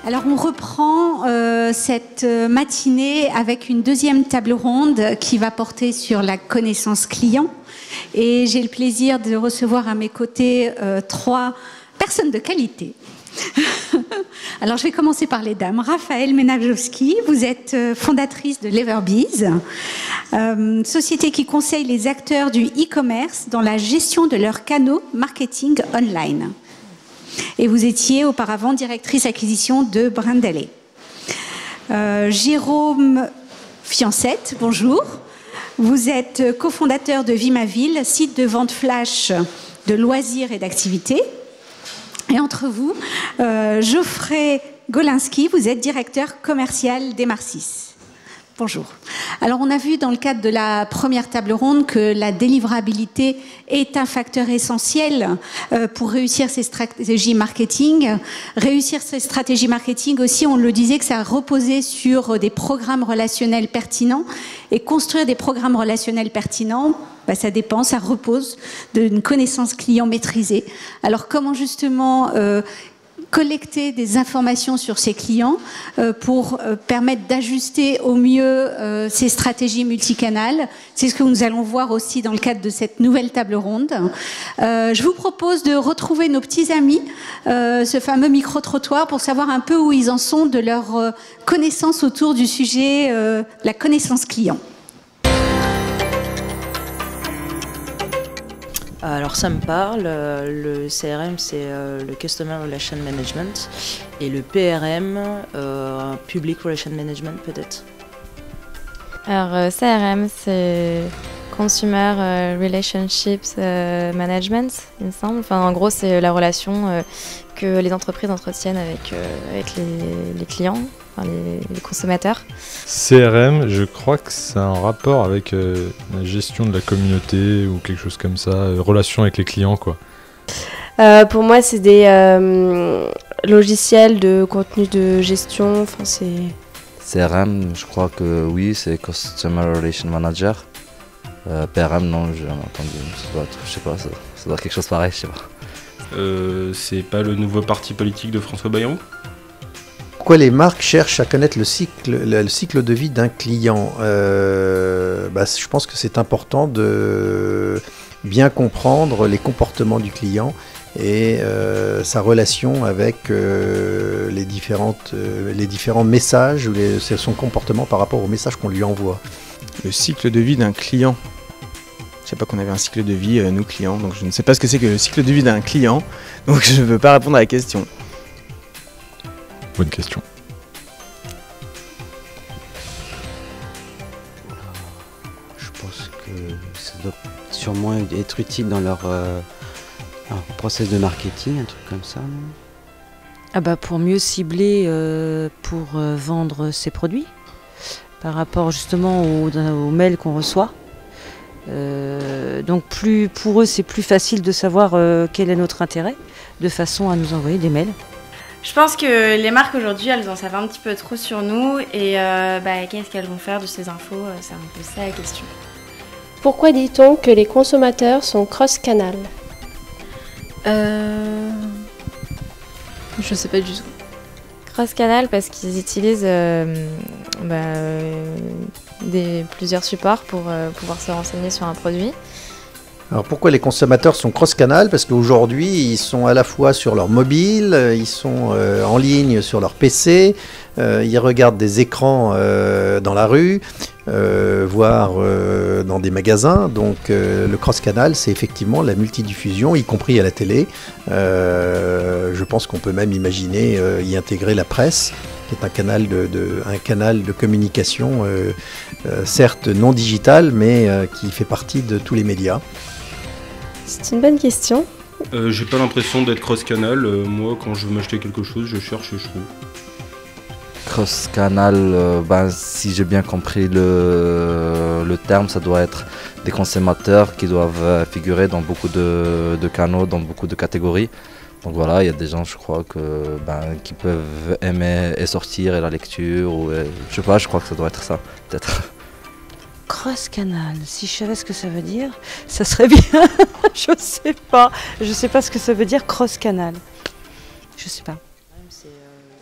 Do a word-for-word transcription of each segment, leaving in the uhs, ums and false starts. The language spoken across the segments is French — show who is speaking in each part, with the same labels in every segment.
Speaker 1: Alors on reprend euh, cette matinée avec une deuxième table ronde qui va porter sur la connaissance client. Et j'ai le plaisir de recevoir à mes côtés euh, trois personnes de qualité. Alors je vais commencer par les dames. Raphaël Menajowski, vous êtes fondatrice de Leverbiz, euh, société qui conseille les acteurs du e-commerce dans la gestion de leurs canaux marketing online. Et vous étiez auparavant directrice acquisition de Brandaley. Euh, Jérôme Fiancette, bonjour. Vous êtes cofondateur de Vimaville, site de vente flash de loisirs et d'activités. Et entre vous, euh, Geoffrey Golinski, vous êtes directeur commercial d'Emarcis. Bonjour. Alors on a vu dans le cadre de la première table ronde que la délivrabilité est un facteur essentiel euh, pour réussir ces stratégies marketing. Réussir ces stratégies marketing aussi, on le disait que ça reposait sur des programmes relationnels pertinents. Et construire des programmes relationnels pertinents, bah, ça dépend, ça repose d'une connaissance client maîtrisée. Alors comment justement euh, collecter des informations sur ses clients euh, pour euh, permettre d'ajuster au mieux euh, ces stratégies multicanales. C'est ce que nous allons voir aussi dans le cadre de cette nouvelle table ronde. Euh, je vous propose de retrouver nos petits amis, euh, ce fameux micro-trottoir, pour savoir un peu où ils en sont de leur euh, connaissance autour du sujet, euh, la connaissance client.
Speaker 2: Alors ça me parle, le C R M c'est le Customer Relation Management et le P R M, euh, Public Relation Management peut-être.
Speaker 3: Alors C R M c'est Consumer Relationships Management, il me semble. Enfin, en gros c'est la relation que les entreprises entretiennent avec, avec les, les clients, enfin, les, les consommateurs.
Speaker 4: C R M, je crois que c'est un rapport avec euh, la gestion de la communauté ou quelque chose comme ça, euh, relation avec les clients quoi.
Speaker 5: Euh, pour moi c'est des euh, logiciels de contenu de gestion, enfin c'est...
Speaker 6: C R M, je crois que oui, c'est Customer Relation Manager. Euh, P R M, non, j'ai jamais entendu, ça doit être, je sais pas, ça, ça doit être quelque chose pareil, je sais pas.
Speaker 7: Euh, c'est pas le nouveau parti politique de François Bayrou ?
Speaker 8: Pourquoi les marques cherchent à connaître le cycle, le cycle de vie d'un client ? euh, bah, Je pense que c'est important de bien comprendre les comportements du client et euh, sa relation avec euh, les, différentes, euh, les différents messages ou les, son comportement par rapport aux messages qu'on lui envoie.
Speaker 9: Le cycle de vie d'un client. Je ne sais pas qu'on avait un cycle de vie, euh, nous clients, donc je ne sais pas ce que c'est que le cycle de vie d'un client, donc je ne veux pas répondre à la question.
Speaker 4: Bonne question.
Speaker 10: Je pense que ça doit sûrement être utile dans leur, euh, leur process de marketing, un truc comme ça, non ?
Speaker 2: Ah bah pour mieux cibler, euh, pour euh, vendre ses produits, par rapport justement aux, aux mails qu'on reçoit. Euh, donc plus, pour eux c'est plus facile de savoir euh, quel est notre intérêt, de façon à nous envoyer des mails.
Speaker 11: Je pense que les marques aujourd'hui elles en savent un petit peu trop sur nous et euh, bah, qu'est-ce qu'elles vont faire de ces infos, c'est un peu ça la question.
Speaker 5: Pourquoi dit-on que les consommateurs sont cross-canal ?
Speaker 3: euh... Je sais pas du tout. Cross-canal parce qu'ils utilisent euh, bah, euh, des, plusieurs supports pour euh, pouvoir se renseigner sur un produit.
Speaker 8: Alors pourquoi les consommateurs sont cross-canal ? Parce qu'aujourd'hui, ils sont à la fois sur leur mobile, ils sont euh, en ligne sur leur P C, euh, ils regardent des écrans euh, dans la rue, euh, voire euh, dans des magasins. Donc euh, le cross-canal, c'est effectivement la multidiffusion, y compris à la télé. Euh, je pense qu'on peut même imaginer euh, y intégrer la presse, qui est un canal de, de, un canal de communication, euh, euh, certes non digital, mais euh, qui fait partie de tous les médias.
Speaker 5: C'est une bonne question.
Speaker 7: Euh, j'ai pas l'impression d'être cross-canal. Euh, moi, quand je veux m'acheter quelque chose, je cherche et je trouve.
Speaker 6: Cross-canal, euh, ben, si j'ai bien compris le, le terme, ça doit être des consommateurs qui doivent figurer dans beaucoup de, de canaux, dans beaucoup de catégories. Donc voilà, il y a des gens, je crois, que, ben, qui peuvent aimer et sortir et la lecture, ou et, je sais pas, je crois que ça doit être ça, peut-être.
Speaker 2: Cross-canal, si je savais ce que ça veut dire, ça serait bien. Je sais pas, je sais pas ce que ça veut dire cross-canal. Je sais pas.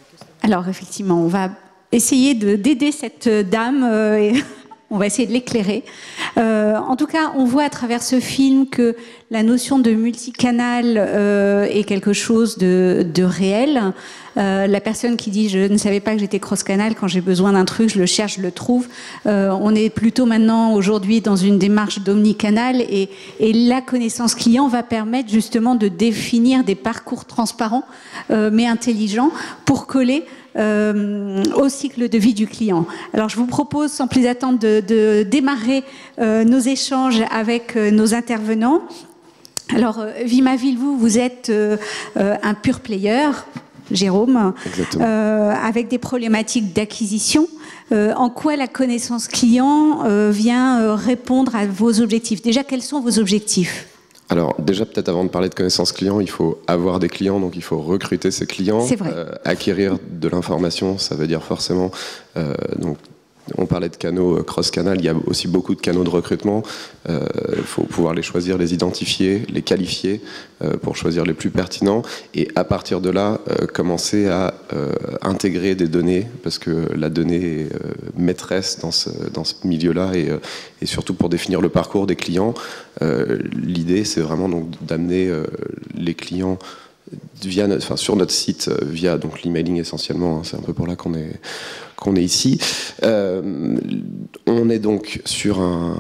Speaker 1: Alors effectivement, on va essayer de, d'aider cette dame euh, et on va essayer de l'éclairer. Euh, en tout cas, on voit à travers ce film que la notion de multicanal euh, est quelque chose de, de réel. Euh, la personne qui dit « je ne savais pas que j'étais cross-canal, quand j'ai besoin d'un truc, je le cherche, je le trouve euh, ». On est plutôt maintenant, aujourd'hui, dans une démarche d'omnicanal et, et la connaissance client va permettre justement de définir des parcours transparents euh, mais intelligents pour coller Euh, au cycle de vie du client. Alors je vous propose sans plus attendre de, de démarrer euh, nos échanges avec euh, nos intervenants. Alors euh, Vimaville, vous, vous êtes euh, euh, un pure player, Jérôme, euh, avec des problématiques d'acquisition. Euh, en quoi la connaissance client euh, vient euh, répondre à vos objectifs? Déjà, quels sont vos objectifs?
Speaker 12: Alors déjà, peut-être avant de parler de connaissance client, il faut avoir des clients, donc il faut recruter ses clients.
Speaker 1: C'est vrai.
Speaker 12: Euh, acquérir de l'information, ça veut dire forcément... Euh, donc, on parlait de canaux cross-canal, il y a aussi beaucoup de canaux de recrutement. Il euh, faut pouvoir les choisir, les identifier, les qualifier euh, pour choisir les plus pertinents. Et à partir de là, euh, commencer à euh, intégrer des données, parce que la donnée est euh, maîtresse dans ce, dans ce milieu-là, et, euh, et surtout pour définir le parcours des clients. Euh, l'idée, c'est vraiment donc d'amener euh, les clients via notre, enfin, sur notre site, via donc l'emailing essentiellement, hein, c'est un peu pour là qu'on est, qu'on est ici. Euh, on est donc sur un...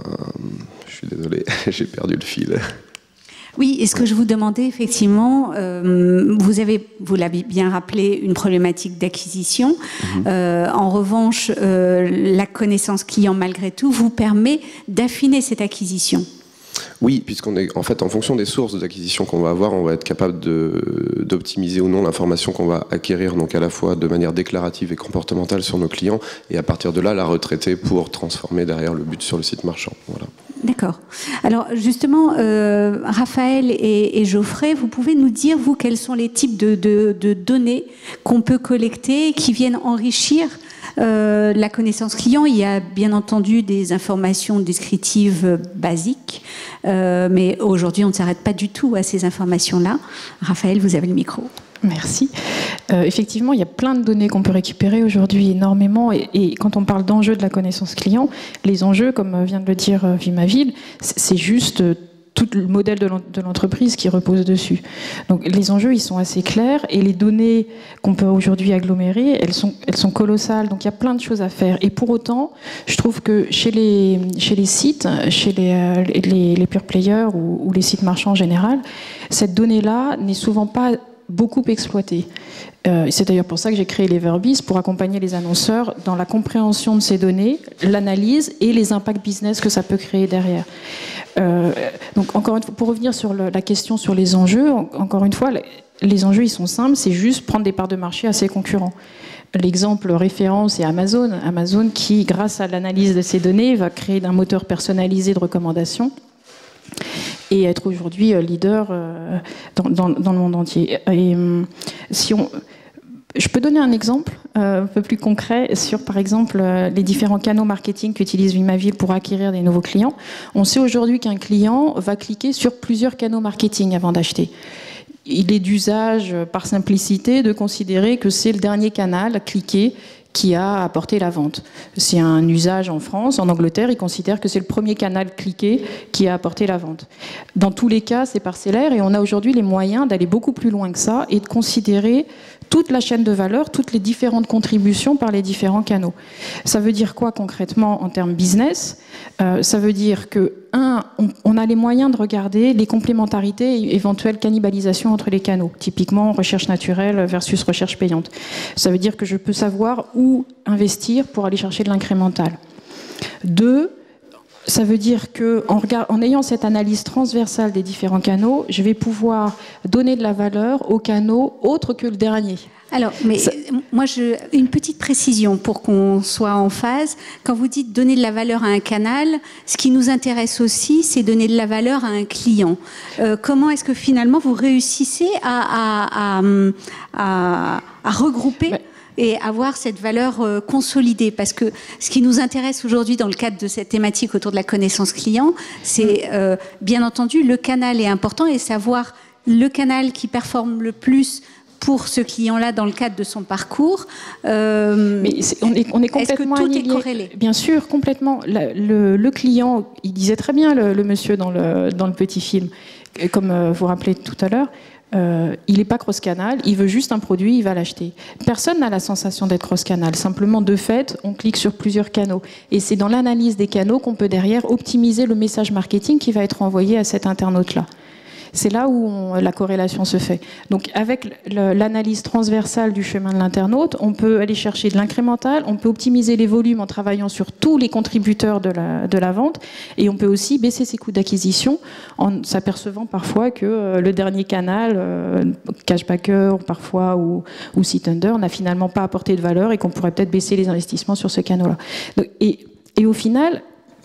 Speaker 12: Je suis désolé, j'ai perdu le fil.
Speaker 1: Oui, et ce que je vous demandais, effectivement, euh, vous avez, vous l'avez bien rappelé, une problématique d'acquisition. Mmh. Euh, en revanche, euh, la connaissance client, malgré tout, vous permet d'affiner cette acquisition.
Speaker 12: Oui, puisqu'on est en fait en fonction des sources d'acquisition qu'on va avoir, on va être capable de, d'optimiser ou non l'information qu'on va acquérir, donc à la fois de manière déclarative et comportementale sur nos clients, et à partir de là la retraiter pour transformer derrière le but sur le site marchand. Voilà.
Speaker 1: D'accord. Alors justement, euh, Raphaël et, et Geoffrey, vous pouvez nous dire, vous, quels sont les types de, de, de données qu'on peut collecter qui viennent enrichir Euh, la connaissance client? Il y a bien entendu des informations descriptives basiques, euh, mais aujourd'hui on ne s'arrête pas du tout à ces informations-là. Raphaël, vous avez le micro.
Speaker 13: Merci. Euh, effectivement, il y a plein de données qu'on peut récupérer aujourd'hui, énormément. Et, et quand on parle d'enjeux de la connaissance client, les enjeux, comme vient de le dire Vimaville, c'est juste tout le modèle de l'entreprise qui repose dessus. Donc les enjeux, ils sont assez clairs, et les données qu'on peut aujourd'hui agglomérer, elles sont, elles sont colossales. Donc il y a plein de choses à faire. Et pour autant, je trouve que chez les, chez les sites, chez les, les, les pure players ou, ou les sites marchands en général, cette donnée-là n'est souvent pas beaucoup exploitée. Euh, c'est d'ailleurs pour ça que j'ai créé les Verbis, pour accompagner les annonceurs dans la compréhension de ces données, l'analyse et les impacts business que ça peut créer derrière. Euh, donc encore une fois, pour revenir sur le, la question sur les enjeux, en, encore une fois, les enjeux ils sont simples, c'est juste prendre des parts de marché à ses concurrents. L'exemple référent, c'est Amazon. Amazon qui, grâce à l'analyse de ces données, va créer un moteur personnalisé de recommandation et être aujourd'hui leader dans, dans, dans le monde entier. Et si on... Je peux donner un exemple euh, un peu plus concret sur, par exemple, euh, les différents canaux marketing qu'utilise Vimaville pour acquérir des nouveaux clients. On sait aujourd'hui qu'un client va cliquer sur plusieurs canaux marketing avant d'acheter. Il est d'usage, par simplicité, de considérer que c'est le dernier canal cliqué qui a apporté la vente. C'est un usage en France, en Angleterre, ils considèrent que c'est le premier canal cliqué qui a apporté la vente. Dans tous les cas, c'est parcellaire, et on a aujourd'hui les moyens d'aller beaucoup plus loin que ça et de considérer toute la chaîne de valeur, toutes les différentes contributions par les différents canaux. Ça veut dire quoi concrètement en termes business? euh, Ça veut dire que, un, on, on a les moyens de regarder les complémentarités et éventuelles cannibalisations entre les canaux, typiquement recherche naturelle versus recherche payante. Ça veut dire que je peux savoir où investir pour aller chercher de l'incrémental. Deux, ça veut dire qu'en en ayant cette analyse transversale des différents canaux, je vais pouvoir donner de la valeur aux canaux autres que le dernier.
Speaker 1: Alors, mais ça... moi, je, une petite précision pour qu'on soit en phase. Quand vous dites donner de la valeur à un canal, ce qui nous intéresse aussi, c'est donner de la valeur à un client. Euh, comment est-ce que finalement vous réussissez à, à, à, à, à regrouper mais... et avoir cette valeur euh, consolidée? Parce que ce qui nous intéresse aujourd'hui dans le cadre de cette thématique autour de la connaissance client, c'est euh, bien entendu le canal est important, et savoir le canal qui performe le plus pour ce client-là dans le cadre de son parcours. Euh,
Speaker 13: Mais est, on, est, on est complètement
Speaker 1: Est-ce que tout
Speaker 13: annihilé.
Speaker 1: est corrélé?
Speaker 13: Bien sûr, complètement. Le, le, le client, il disait très bien, le, le monsieur dans le, dans le petit film, comme euh, vous rappelez tout à l'heure, euh, il n'est pas cross-canal, il veut juste un produit, il va l'acheter. Personne n'a la sensation d'être cross-canal. Simplement, de fait, on clique sur plusieurs canaux. Et c'est dans l'analyse des canaux qu'on peut derrière optimiser le message marketing qui va être envoyé à cet internaute-là. C'est là où on, la corrélation se fait. Donc avec l'analyse transversale du chemin de l'internaute, on peut aller chercher de l'incrémental, on peut optimiser les volumes en travaillant sur tous les contributeurs de la, de la vente, et on peut aussi baisser ses coûts d'acquisition en s'apercevant parfois que euh, le dernier canal, euh, Cashbacker parfois ou, ou Sitender, n'a finalement pas apporté de valeur et qu'on pourrait peut-être baisser les investissements sur ce canal-là. Et, et au final,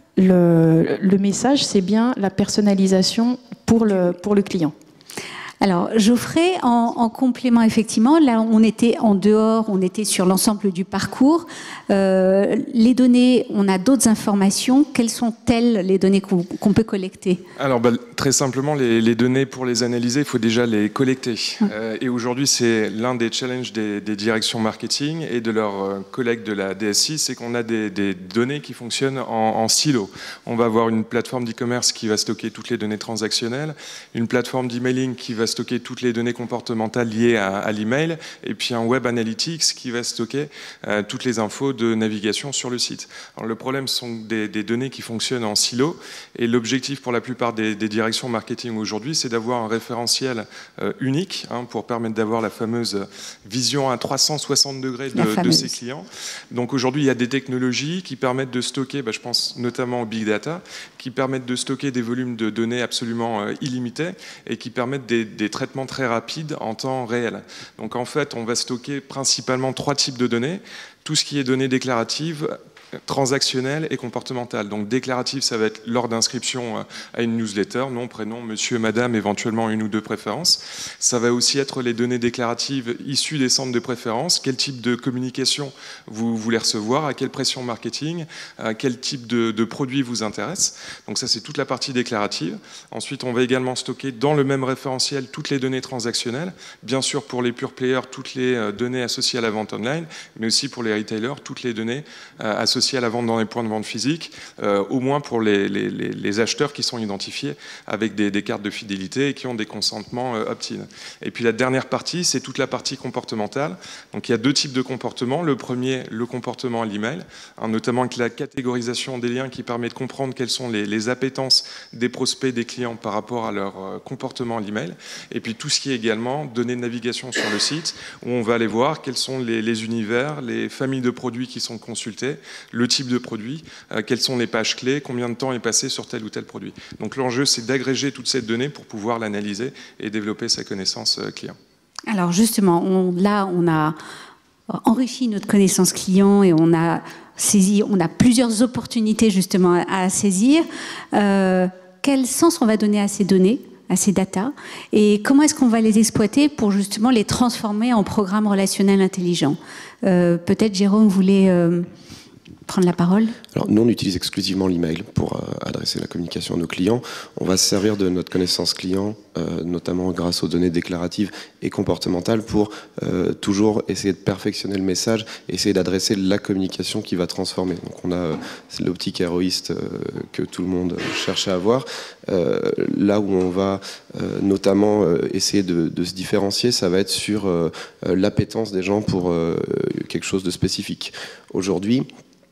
Speaker 13: Le, le message, c'est bien la personnalisation pour le, pour le client.
Speaker 1: Alors, Geoffrey, en, en complément, effectivement, là, on était en dehors, on était sur l'ensemble du parcours. Euh, les données, on a d'autres informations. Quelles sont-elles, les données qu'on qu'on peut collecter?
Speaker 14: Alors, bah, très simplement, les, les données, pour les analyser, il faut déjà les collecter. Mmh. Euh, et aujourd'hui, c'est l'un des challenges des, des directions marketing et de leurs euh, collègues de la D S I, c'est qu'on a des, des données qui fonctionnent en, en silo. On va avoir une plateforme d'e-commerce qui va stocker toutes les données transactionnelles, une plateforme d'emailing qui va stocker toutes les données comportementales liées à, à l'email, et puis un web analytics qui va stocker euh, toutes les infos de navigation sur le site. Alors, le problème sont des, des données qui fonctionnent en silo, et l'objectif pour la plupart des, des directions marketing aujourd'hui, c'est d'avoir un référentiel euh, unique hein, pour permettre d'avoir la fameuse vision à trois cent soixante degrés de, de ses clients. Donc aujourd'hui, il y a des technologies qui permettent de stocker, bah, je pense notamment au big data, qui permettent de stocker des volumes de données absolument euh, illimités et qui permettent des, des traitements très rapides en temps réel. Donc en fait, on va stocker principalement trois types de données. Tout ce qui est données déclaratives, transactionnelles et comportementales. Donc déclarative, ça va être lors d'inscription à une newsletter, nom, prénom, monsieur, madame, éventuellement une ou deux préférences. Ça va aussi être les données déclaratives issues des centres de préférence, quel type de communication vous voulez recevoir, à quelle pression marketing, à quel type de, de produit vous intéresse. Donc ça, c'est toute la partie déclarative. Ensuite, on va également stocker dans le même référentiel toutes les données transactionnelles, bien sûr pour les pure players, toutes les données associées à la vente online, mais aussi pour les retailers, toutes les données associées à la vente dans les points de vente physiques, euh, au moins pour les, les, les acheteurs qui sont identifiés avec des, des cartes de fidélité et qui ont des consentements euh, opt-in. Et puis la dernière partie, c'est toute la partie comportementale. Donc il y a deux types de comportements. Le premier, le comportement à l'email, hein, notamment avec la catégorisation des liens qui permet de comprendre quelles sont les, les appétences des prospects, des clients par rapport à leur euh, comportement à l'email. Et puis tout ce qui est également données de navigation sur le site, où on va aller voir quels sont les, les univers, les familles de produits qui sont consultés, le type de produit, euh, quelles sont les pages clés, combien de temps est passé sur tel ou tel produit. Donc l'enjeu, c'est d'agréger toute cette donnée pour pouvoir l'analyser et développer sa connaissance euh, client.
Speaker 1: Alors justement, on, là, on a enrichi notre connaissance client et on a saisi, on a plusieurs opportunités justement à, à saisir. Euh, quel sens on va donner à ces données, à ces data, et comment est-ce qu'on va les exploiter pour justement les transformer en programmes relationnels intelligents? euh, Peut-être Jérôme voulait euh, prendre la parole.
Speaker 12: Alors, nous, on utilise exclusivement l'email pour euh, adresser la communication à nos clients. On va se servir de notre connaissance client, euh, notamment grâce aux données déclaratives et comportementales, pour euh, toujours essayer de perfectionner le message, essayer d'adresser la communication qui va transformer. Donc, on a euh, l'optique héroïste euh, que tout le monde cherche à avoir. Euh, là où on va euh, notamment euh, essayer de, de se différencier, ça va être sur euh, l'appétence des gens pour euh, quelque chose de spécifique. Aujourd'hui,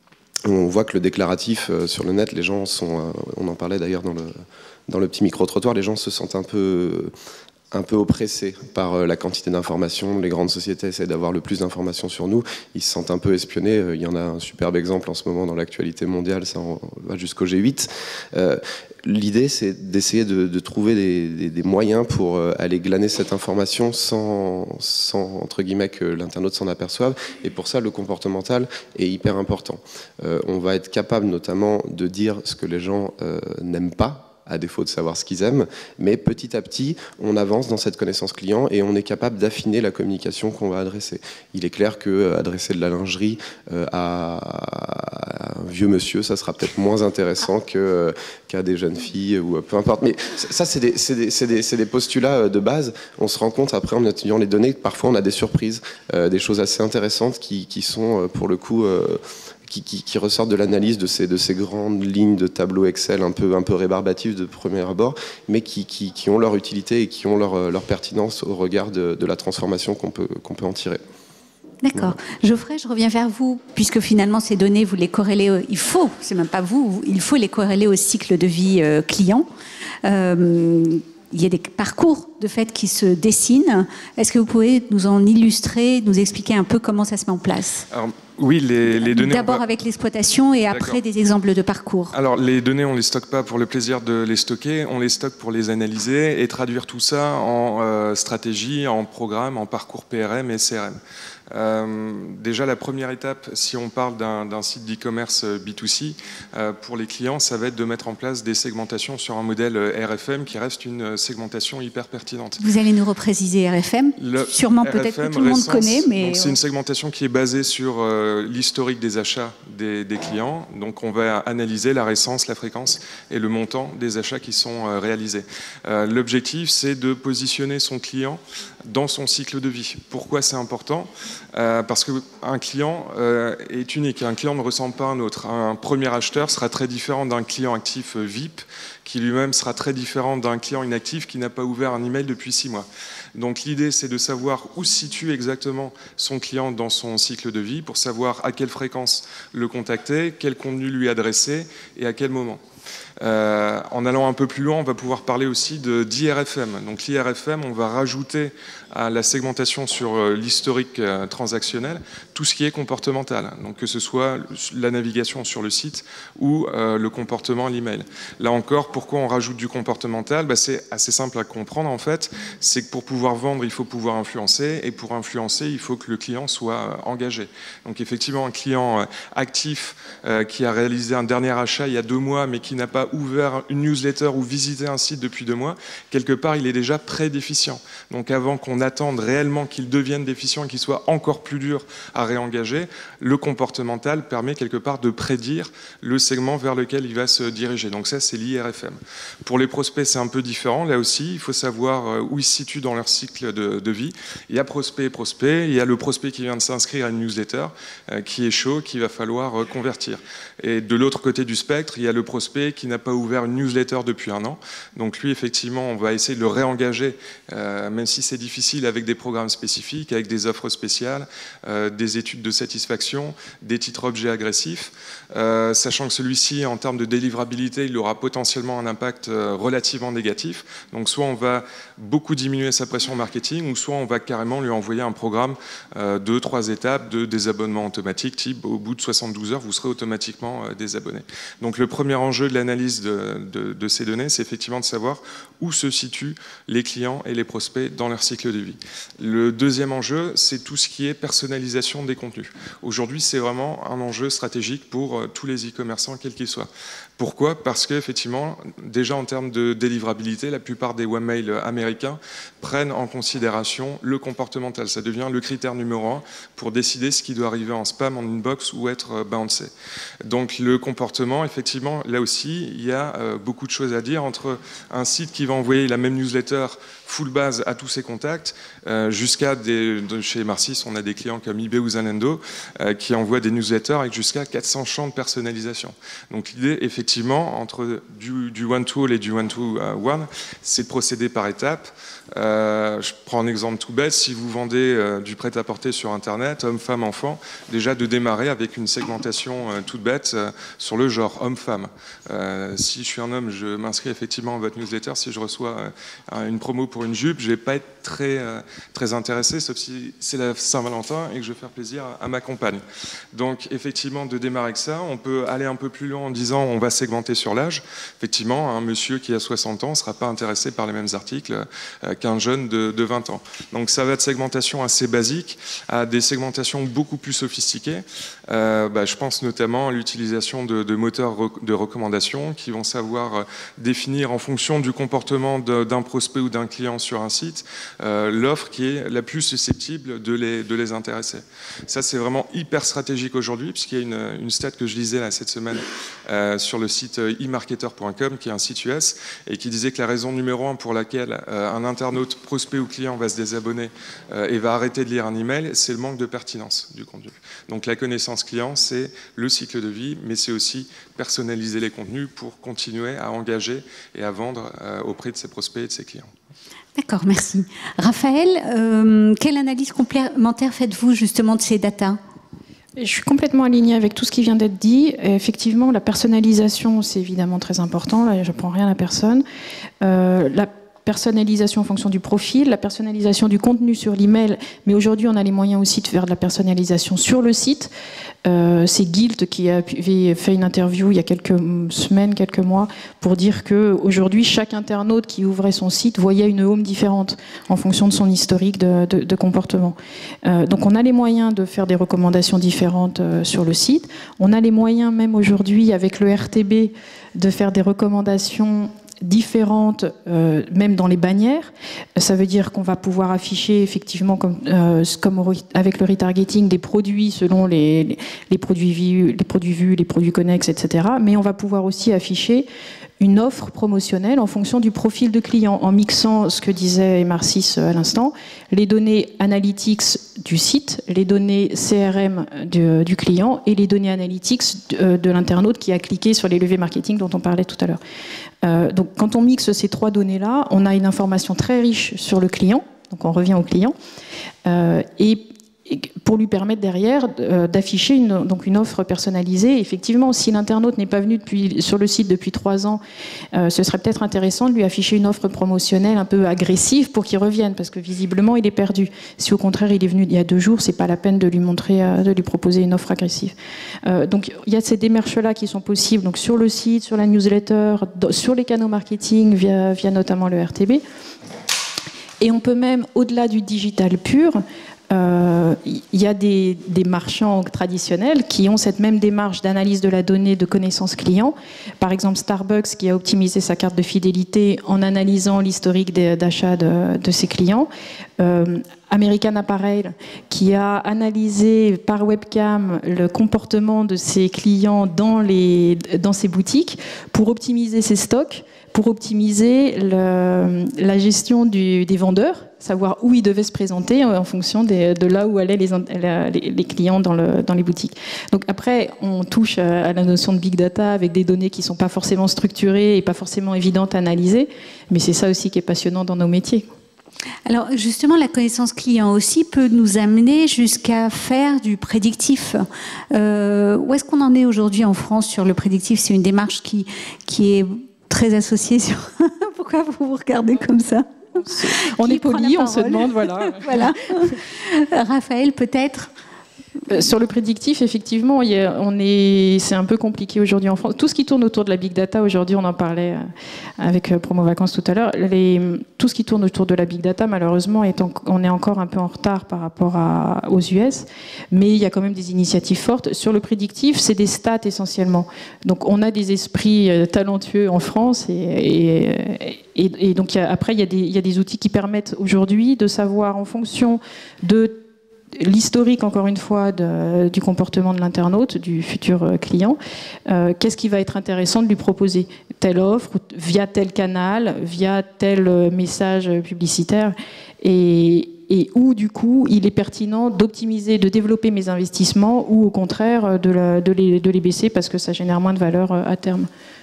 Speaker 12: on voit que le déclaratif euh, sur le net, les gens sont, euh, on en parlait d'ailleurs dans le, dans le petit micro-trottoir, les gens se sentent un peu, un peu oppressés par euh, la quantité d'informations. Les grandes sociétés essaient d'avoir le plus d'informations sur nous, ils se sentent un peu espionnés. Euh, il y en a un superbe exemple en ce moment dans l'actualité mondiale, ça en va jusqu'au G huit. Euh, L'idée, c'est d'essayer de, de trouver des, des, des moyens pour euh, aller glaner cette information sans, sans entre guillemets, que l'internaute s'en aperçoive. Et pour ça, le comportemental est hyper important. Euh, on va être capable notamment de dire ce que les gens euh, n'aiment pas à défaut de savoir ce qu'ils aiment. Mais petit à petit, on avance dans cette connaissance client et on est capable d'affiner la communication qu'on va adresser. Il est clair que adresser de la lingerie euh, à un vieux monsieur, ça sera peut-être moins intéressant que, euh, qu'à des jeunes filles ou peu importe. Mais ça, c'est des, c'est des, c'est des, c'est des postulats de base. On se rend compte après en étudiant les données que parfois on a des surprises, euh, des choses assez intéressantes qui, qui sont pour le coup euh, qui, qui, qui ressortent de l'analyse de ces, de ces grandes lignes de tableaux Excel un peu, un peu rébarbatifs de premier abord, mais qui, qui, qui ont leur utilité et qui ont leur, leur pertinence au regard de, de la transformation qu'on peut, qu'on peut en tirer.
Speaker 1: D'accord. Geoffrey, je reviens vers vous, puisque finalement ces données, vous les corrélez, au, il faut, c'est même pas vous, il faut les corréler au cycle de vie euh, client. Euh, il y a des parcours de fait qui se dessinent. Est-ce que vous pouvez nous en illustrer, nous expliquer un peu comment ça se met en place?
Speaker 14: Alors, oui, les, les données...
Speaker 1: D'abord va... avec l'exploitation et après des exemples de parcours.
Speaker 14: Alors, les données, on ne les stocke pas pour le plaisir de les stocker, on les stocke pour les analyser et traduire tout ça en euh, stratégie, en programme, en parcours P R M et C R M. Euh, déjà, la première étape, si on parle d'un site d'e-commerce B deux C, euh, pour les clients, ça va être de mettre en place des segmentations sur un modèle R F M qui reste une segmentation hyper pertinente.
Speaker 1: Vous allez nous repréciser R F M?
Speaker 14: Le
Speaker 1: Sûrement, peut-être que tout le monde connaît, mais...
Speaker 14: C'est une segmentation qui est basée sur euh, l'historique des achats des, des clients. Donc, on va analyser la récence, la fréquence et le montant des achats qui sont euh, réalisés. Euh, L'objectif, c'est de positionner son client dans son cycle de vie. Pourquoi c'est important? Euh, parce qu'un client euh, est unique, un client ne ressemble pas à un autre. Un premier acheteur sera très différent d'un client actif euh, V I P, qui lui-même sera très différent d'un client inactif qui n'a pas ouvert un email depuis six mois. Donc l'idée, c'est de savoir où se situe exactement son client dans son cycle de vie, pour savoir à quelle fréquence le contacter, quel contenu lui adresser et à quel moment. Euh, en allant un peu plus loin, on va pouvoir parler aussi d'I R F M. Donc l'I R F M, on va rajouter à la segmentation sur euh, l'historique euh, transactionnel tout ce qui est comportemental. Donc que ce soit la navigation sur le site ou euh, le comportement à l'email. Là encore, pourquoi on rajoute du comportemental? Bah, c'est assez simple à comprendre en fait. C'est que pour pouvoir vendre, il faut pouvoir influencer, et pour influencer, il faut que le client soit euh, engagé. Donc effectivement, un client euh, actif euh, qui a réalisé un dernier achat il y a deux mois, mais qui n'a pas ouvert une newsletter ou visité un site depuis deux mois, quelque part, il est déjà pré-déficient. Donc avant qu'on attende réellement qu'il devienne déficient et qu'il soit encore plus dur à réengager, le comportemental permet quelque part de prédire le segment vers lequel il va se diriger. Donc ça, c'est l'I R F M. Pour les prospects, c'est un peu différent. Là aussi, il faut savoir où ils se situent dans leur cycle de, de vie. Il y a prospect et prospect. Il y a le prospect qui vient de s'inscrire à une newsletter, euh, qui est chaud, qu'il va falloir euh, convertir. Et de l'autre côté du spectre, il y a le prospect qui n'a pas ouvert une newsletter depuis un an. Donc lui, effectivement, on va essayer de le réengager, euh, même si c'est difficile, avec des programmes spécifiques, avec des offres spéciales, euh, des études de satisfaction, des titres objets agressifs, euh, sachant que celui-ci, en termes de délivrabilité, il aura potentiellement un impact euh, relativement négatif. Donc soit on va beaucoup diminuer sa pression marketing, ou soit on va carrément lui envoyer un programme euh, de trois étapes de désabonnement automatique, type au bout de soixante-douze heures, vous serez automatiquement euh, désabonné. Donc le premier enjeu de l'analyse de, de, de ces données, c'est effectivement de savoir où se situent les clients et les prospects dans leur cycle de vie. Le deuxième enjeu, c'est tout ce qui est personnalisation des contenus. Aujourd'hui, c'est vraiment un enjeu stratégique pour tous les e-commerçants, quels qu'ils soient. Pourquoi? Parce qu'effectivement, déjà en termes de délivrabilité, la plupart des webmails américains prennent en considération le comportemental. Ça devient le critère numéro un pour décider ce qui doit arriver en spam, en inbox ou être bouncé. Donc le comportement, effectivement, là aussi, il y a euh, beaucoup de choses à dire entre un site qui va envoyer la même newsletter full base à tous ses contacts, euh, jusqu'à des, de chez Marcis, on a des clients comme eBay ou Zalando euh, qui envoient des newsletters avec jusqu'à quatre cents champs de personnalisation. Donc l'idée, effectivement, entre du, du one-to-all et du one-to-one, c'est de procéder par étapes. Euh, je prends un exemple tout bête, si vous vendez euh, du prêt-à-porter sur Internet, homme, femme, enfant, déjà de démarrer avec une segmentation euh, toute bête euh, sur le genre homme-femme. Euh, si je suis un homme, je m'inscris effectivement à votre newsletter. Si je reçois euh, une promo pour une jupe, je ne vais pas être très, euh, très intéressé, sauf si c'est la Saint-Valentin et que je vais faire plaisir à, à ma compagne. Donc effectivement, de démarrer avec ça, on peut aller un peu plus loin en disant on va segmenter sur l'âge. Effectivement, un monsieur qui a soixante ans ne sera pas intéressé par les mêmes articles euh, qu'un jeune de, de vingt ans. Donc ça va de segmentation assez basique à des segmentations beaucoup plus sophistiquées. Euh, bah, je pense notamment à l'utilisation de, de moteurs de recommandation qui vont savoir définir en fonction du comportement d'un prospect ou d'un client sur un site euh, l'offre qui est la plus susceptible de les, de les intéresser. Ça, c'est vraiment hyper stratégique aujourd'hui, puisqu'il y a une, une stat que je lisais là, cette semaine euh, sur le site e marketer point com, qui est un site U S, et qui disait que la raison numéro un pour laquelle euh, un internaute, prospect ou client va se désabonner euh, et va arrêter de lire un email, c'est le manque de pertinence du contenu. Donc la connaissance client, c'est le cycle de vie, mais c'est aussi personnaliser les contenus pour continuer à engager et à vendre euh, auprès de ses prospects et de ses clients.
Speaker 1: D'accord, merci. Raphaël, euh, quelle analyse complémentaire faites-vous justement de ces datas ?
Speaker 13: Je suis complètement alignée avec tout ce qui vient d'être dit. Et effectivement, la personnalisation, c'est évidemment très important. Là, je ne prends rien à personne. Euh, la personnalisation en fonction du profil, la personnalisation du contenu sur l'email, mais aujourd'hui on a les moyens aussi de faire de la personnalisation sur le site. Euh, c'est Guilt qui avait fait une interview il y a quelques semaines, quelques mois, pour dire qu'aujourd'hui chaque internaute qui ouvrait son site voyait une home différente en fonction de son historique de, de, de comportement. Euh, donc on a les moyens de faire des recommandations différentes euh, sur le site. On a les moyens même aujourd'hui avec le R T B de faire des recommandations différentes, euh, même dans les bannières. Ça veut dire qu'on va pouvoir afficher effectivement, comme, euh, comme avec le retargeting, des produits selon les, les, les, produits vus, les produits vus, les produits connexes, et cetera. Mais on va pouvoir aussi afficher une offre promotionnelle en fonction du profil de client, en mixant ce que disait Marcis à l'instant, les données analytics du site, les données C R M du, du client et les données analytics de, de l'internaute qui a cliqué sur les leviers marketing dont on parlait tout à l'heure. Euh, donc quand on mixe ces trois données-là, on a une information très riche sur le client, donc on revient au client, euh, et pour lui permettre derrière euh, d'afficher une, donc une offre personnalisée. Effectivement, si l'internaute n'est pas venu depuis, sur le site depuis trois ans, euh, ce serait peut-être intéressant de lui afficher une offre promotionnelle un peu agressive pour qu'il revienne, parce que visiblement il est perdu. Si au contraire il est venu il y a deux jours, c'est pas la peine de lui montrer, euh, de lui proposer une offre agressive. Euh, donc il y a ces démarches-là qui sont possibles, donc sur le site, sur la newsletter, sur les canaux marketing via, via notamment le R T B. Et on peut même, au-delà du digital pur, il euh, y a des, des marchands traditionnels qui ont cette même démarche d'analyse de la donnée de connaissance client. Par exemple, Starbucks qui a optimisé sa carte de fidélité en analysant l'historique d'achat de, de ses clients. Euh, American Apparel qui a analysé par webcam le comportement de ses clients dans, les, dans ses boutiques pour optimiser ses stocks, pour optimiser le, la gestion du, des vendeurs, savoir où ils devaient se présenter en fonction des, de là où allaient les, les, les clients dans, le, dans les boutiques. Donc après, on touche à la notion de big data avec des données qui ne sont pas forcément structurées et pas forcément évidentes à analyser, mais c'est ça aussi qui est passionnant dans nos métiers.
Speaker 1: Alors justement, la connaissance client aussi peut nous amener jusqu'à faire du prédictif. Euh, où est-ce qu'on en est aujourd'hui en France sur le prédictif? C'est une démarche qui, qui est très associée sur... Pourquoi vous vous regardez comme ça?
Speaker 13: On qui est poli, on se demande, voilà.
Speaker 1: Voilà. Raphaël, peut-être?
Speaker 13: Sur le prédictif, effectivement, il y a, on est, c'est un peu compliqué aujourd'hui en France. Tout ce qui tourne autour de la big data, aujourd'hui, on en parlait avec Promo Vacances tout à l'heure, les, tout ce qui tourne autour de la big data, malheureusement, est en, on est encore un peu en retard par rapport à, aux U S, mais il y a quand même des initiatives fortes. Sur le prédictif, c'est des stats essentiellement. Donc, on a des esprits talentueux en France, et, et, et, et donc, il y a, après, il y, a des, il y a des outils qui permettent aujourd'hui de savoir, en fonction de l'historique, encore une fois, de, du comportement de l'internaute, du futur client, euh, qu'est-ce qui va être intéressant de lui proposer? Telle offre, via tel canal, via tel message publicitaire, et, et où, du coup, il est pertinent d'optimiser, de développer mes investissements, ou au contraire, de, la, de, les, de les baisser parce que ça génère moins de valeur à terme.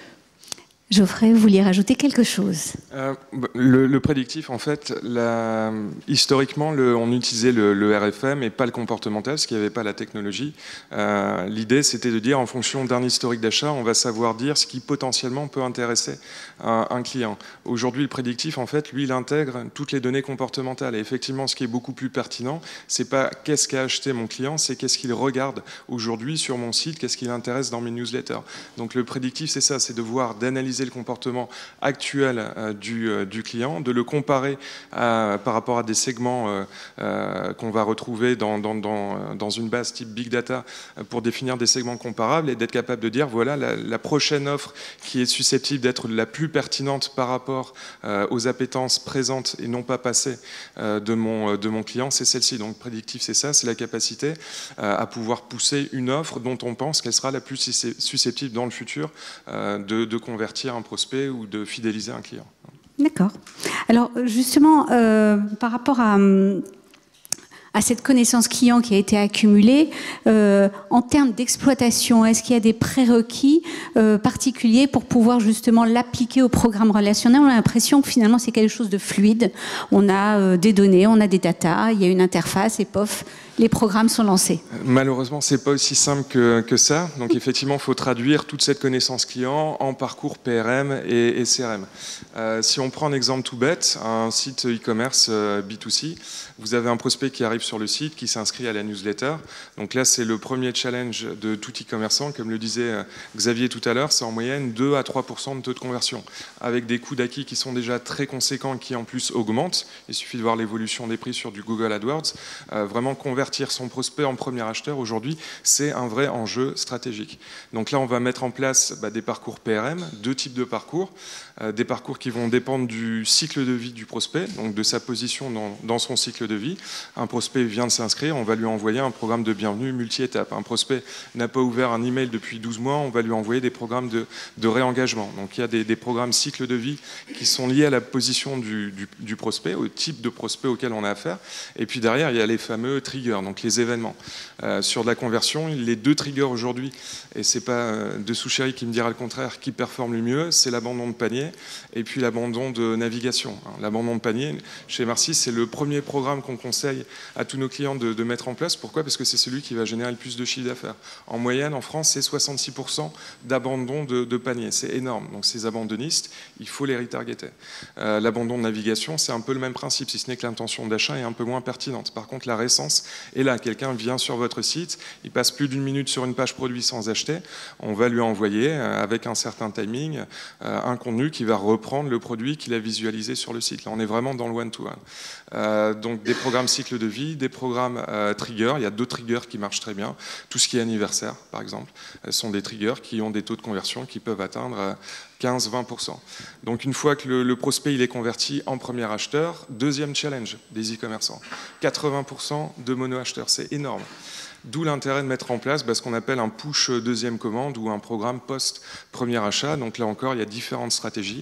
Speaker 1: Geoffrey, vous vouliez rajouter quelque chose?
Speaker 14: euh, le, le prédictif, en fait, la, historiquement, le, on utilisait le, le R F M et pas le comportemental, parce qu'il n'y avait pas la technologie. Euh, L'idée, c'était de dire, en fonction d'un historique d'achat, on va savoir dire ce qui potentiellement peut intéresser un, un client. Aujourd'hui, le prédictif, en fait, lui, il intègre toutes les données comportementales. Et effectivement, ce qui est beaucoup plus pertinent, c'est pas qu'est-ce qu'a acheté mon client, c'est qu'est-ce qu'il regarde aujourd'hui sur mon site, qu'est-ce qui l'intéresse dans mes newsletters. Donc le prédictif, c'est ça, c'est de voir, d'analyser d'analyser le comportement actuel euh, du, euh, du client, de le comparer à, par rapport à des segments euh, euh, qu'on va retrouver dans, dans, dans, dans une base type Big Data pour définir des segments comparables et d'être capable de dire voilà la, la prochaine offre qui est susceptible d'être la plus pertinente par rapport euh, aux appétences présentes et non pas passées euh, de, mon, de mon client, c'est celle-ci. Donc prédictif, c'est ça, c'est la capacité euh, à pouvoir pousser une offre dont on pense qu'elle sera la plus susceptible dans le futur euh, de, de convertir un prospect ou de fidéliser un client.
Speaker 1: D'accord. Alors justement, euh, par rapport à... à cette connaissance client qui a été accumulée, euh, en termes d'exploitation, est-ce qu'il y a des prérequis euh, particuliers pour pouvoir justement l'appliquer au programme relationnel? On a l'impression que finalement c'est quelque chose de fluide. On a euh, des données, on a des datas, il y a une interface et pof, les programmes sont lancés.
Speaker 14: Malheureusement, c'est pas aussi simple que, que ça. Donc effectivement, il faut traduire toute cette connaissance client en parcours P R M et, et C R M. Euh, si on prend un exemple tout bête, un site e-commerce euh, B deux C, vous avez un prospect qui arrive sur le site, qui s'inscrit à la newsletter. Donc là, c'est le premier challenge de tout e-commerçant. Comme le disait Xavier tout à l'heure, c'est en moyenne deux à trois pour cent de taux de conversion, avec des coûts d'acquis qui sont déjà très conséquents, qui en plus augmentent. Il suffit de voir l'évolution des prix sur du Google AdWords. Euh, vraiment convertir son prospect en premier acheteur, aujourd'hui, c'est un vrai enjeu stratégique. Donc là, on va mettre en place bah, des parcours P R M, deux types de parcours. Euh, des parcours qui vont dépendre du cycle de vie du prospect, donc de sa position dans, dans son cycle de vie. Un prospect vient de s'inscrire, on va lui envoyer un programme de bienvenue multi-étapes. Un prospect n'a pas ouvert un email depuis douze mois, on va lui envoyer des programmes de, de réengagement. Donc il y a des, des programmes cycle de vie qui sont liés à la position du, du, du prospect, au type de prospect auquel on a affaire. Et puis derrière, il y a les fameux triggers, donc les événements. Euh, sur de la conversion, les deux triggers aujourd'hui, et c'est pas euh, de Souchéry qui me dira le contraire, qui performe le mieux, c'est l'abandon de panier et puis l'abandon de navigation. L'abandon de panier, chez Marcy, c'est le premier programme qu'on conseille à tous nos clients de, de mettre en place. Pourquoi? Parce que c'est celui qui va générer le plus de chiffre d'affaires. En moyenne, en France, c'est soixante-six pour cent d'abandon de, de panier. C'est énorme. Donc ces abandonnistes, il faut les retargeter. Euh, l'abandon de navigation, c'est un peu le même principe, si ce n'est que l'intention d'achat est un peu moins pertinente. Par contre, la récence est là. Quelqu'un vient sur votre site, il passe plus d'une minute sur une page produit sans acheter. On va lui envoyer, euh, avec un certain timing, euh, un contenu qui va reprendre le produit qu'il a visualisé sur le site. Là, on est vraiment dans le one-to-one. Euh, donc des programmes cycle de vie, des programmes euh, trigger. Il y a deux triggers qui marchent très bien. Tout ce qui est anniversaire, par exemple, euh, sont des triggers qui ont des taux de conversion qui peuvent atteindre euh, quinze à vingt pour cent. Donc une fois que le, le prospect il est converti en premier acheteur, deuxième challenge des e-commerçants. quatre-vingts pour cent de mono-acheteurs, c'est énorme. D'où l'intérêt de mettre en place bah, ce qu'on appelle un push deuxième commande ou un programme post-premier achat. Donc là encore, il y a différentes stratégies.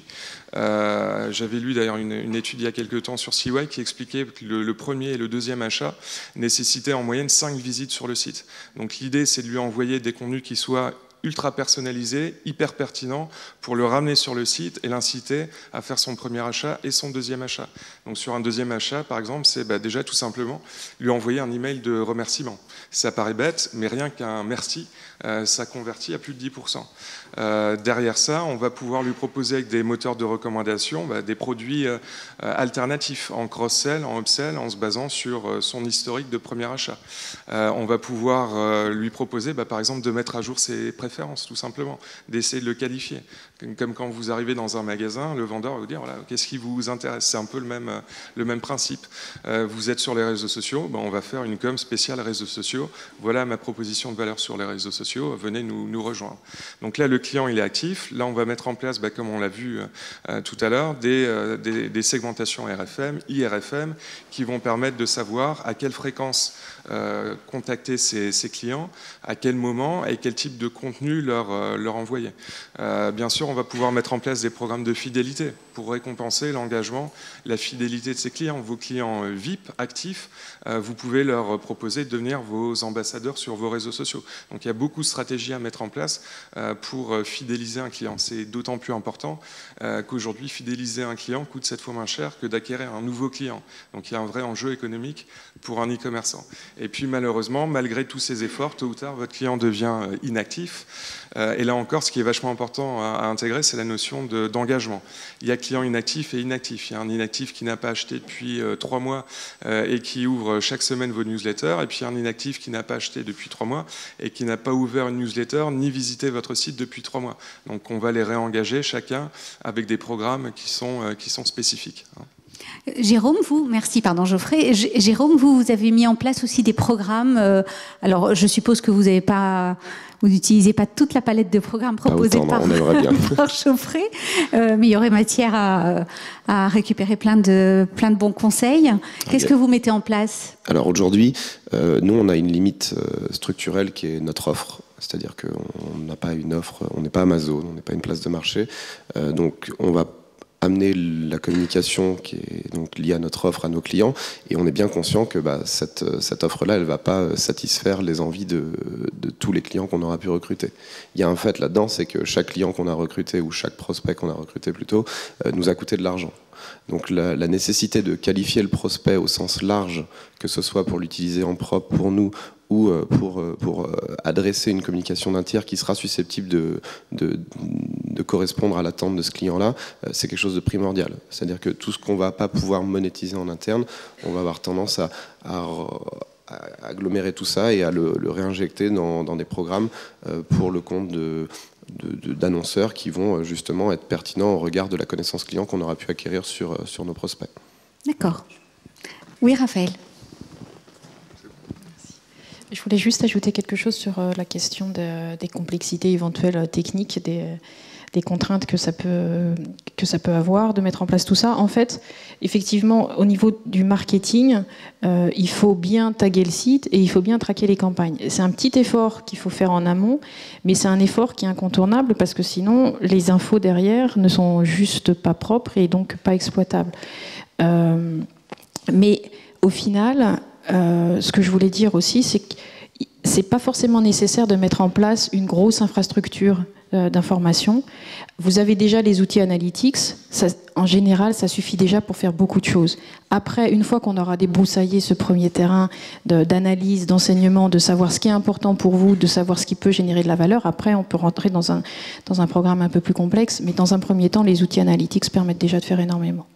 Speaker 14: Euh, J'avais lu d'ailleurs une, une étude il y a quelques temps sur C Y qui expliquait que le, le premier et le deuxième achat nécessitaient en moyenne cinq visites sur le site. Donc l'idée, c'est de lui envoyer des contenus qui soient ultra personnalisé, hyper pertinent pour le ramener sur le site et l'inciter à faire son premier achat et son deuxième achat. Donc sur un deuxième achat, par exemple, c'est bah, déjà tout simplement lui envoyer un email de remerciement. Ça paraît bête, mais rien qu'un merci, euh, ça convertit à plus de dix pour cent. Euh, derrière ça, on va pouvoir lui proposer avec des moteurs de recommandation bah, des produits euh, alternatifs en cross-sell, en upsell, en se basant sur euh, son historique de premier achat. Euh, on va pouvoir euh, lui proposer, bah, par exemple, de mettre à jour ses préférences, tout simplement, d'essayer de le qualifier. Comme quand vous arrivez dans un magasin, le vendeur va vous dire voilà, qu'est-ce qui vous intéresse. C'est un peu le même, le même principe. Euh, vous êtes sur les réseaux sociaux, ben on va faire une com spéciale réseaux sociaux. Voilà ma proposition de valeur sur les réseaux sociaux, venez nous, nous rejoindre. Donc là, le client il est actif. Là, on va mettre en place, ben, comme on l'a vu euh, tout à l'heure, des, euh, des, des segmentations R F M, I R F M, qui vont permettre de savoir à quelle fréquence euh, contacter ces, ces clients, à quel moment et quel type de contenu leur, euh, leur envoyer. Euh, bien sûr, on va pouvoir mettre en place des programmes de fidélité pour récompenser l'engagement, la fidélité de ces clients. Vos clients V I P, actifs, euh, vous pouvez leur proposer de devenir vos ambassadeurs sur vos réseaux sociaux. Donc il y a beaucoup de stratégies à mettre en place euh, pour fidéliser un client. C'est d'autant plus important euh, qu'aujourd'hui, fidéliser un client coûte sept fois moins cher que d'acquérir un nouveau client. Donc il y a un vrai enjeu économique pour un e-commerçant. Et puis malheureusement, malgré tous ces efforts, tôt ou tard, votre client devient inactif. Euh, et là encore, ce qui est vachement important à, à intégrer, c'est la notion de, d'engagement. Il y a client inactif et inactif. Il y a un inactif qui n'a pas acheté depuis euh, trois mois euh, et qui ouvre chaque semaine vos newsletters. Et puis un inactif qui n'a pas acheté depuis trois mois et qui n'a pas ouvert une newsletter ni visité votre site depuis trois mois. Donc on va les réengager chacun avec des programmes qui sont, euh, qui sont spécifiques.
Speaker 1: Jérôme, vous, merci, pardon Geoffrey. J- Jérôme, vous, vous avez mis en place aussi des programmes. Euh, alors, je suppose que vous n'avez pas, vous n'utilisez pas toute la palette de programmes proposés
Speaker 12: autant,
Speaker 1: par,
Speaker 12: on aimerait bien.
Speaker 1: par Geoffrey, euh, mais il y aurait matière à, à récupérer plein de, plein de bons conseils. Qu'est-ce que vous mettez en place?
Speaker 12: Alors aujourd'hui, euh, nous, on a une limite euh, structurelle qui est notre offre. C'est-à-dire qu'on n'a pas une offre, on n'est pas Amazon, on n'est pas une place de marché. Euh, donc, on va amener la communication qui est donc liée à notre offre à nos clients, et on est bien conscient que bah, cette, cette offre-là, elle ne va pas satisfaire les envies de, de tous les clients qu'on aura pu recruter. Il y a un fait là-dedans, c'est que chaque client qu'on a recruté, ou chaque prospect qu'on a recruté plutôt, euh, nous a coûté de l'argent. Donc la, la nécessité de qualifier le prospect au sens large, que ce soit pour l'utiliser en propre pour nous, ou pour, pour adresser une communication d'un tiers qui sera susceptible de, de, de correspondre à l'attente de ce client-là, c'est quelque chose de primordial. C'est-à-dire que tout ce qu'on ne va pas pouvoir monétiser en interne, on va avoir tendance à, à, à agglomérer tout ça et à le, le réinjecter dans, dans des programmes pour le compte de, de, de, d'annonceurs qui vont justement être pertinents au regard de la connaissance client qu'on aura pu acquérir sur, sur nos prospects.
Speaker 1: D'accord. Oui, Raphaël.
Speaker 13: Je voulais juste ajouter quelque chose sur la question de, des complexités éventuelles techniques, des, des contraintes que ça, peut, que ça peut avoir, de mettre en place tout ça. En fait, effectivement, au niveau du marketing, euh, il faut bien taguer le site et il faut bien traquer les campagnes. C'est un petit effort qu'il faut faire en amont, mais c'est un effort qui est incontournable parce que sinon, les infos derrière ne sont juste pas propres et donc pas exploitables. Euh, mais au final... Euh, ce que je voulais dire aussi, c'est que c'est pas forcément nécessaire de mettre en place une grosse infrastructure euh, d'information. Vous avez déjà les outils analytics. Ça, en général, ça suffit déjà pour faire beaucoup de choses. Après, une fois qu'on aura débroussaillé ce premier terrain de, d'analyse, d'enseignement, de savoir ce qui est important pour vous, de savoir ce qui peut générer de la valeur, après, on peut rentrer dans un, dans un programme un peu plus complexe. Mais dans un premier temps, les outils analytics permettent déjà de faire énormément.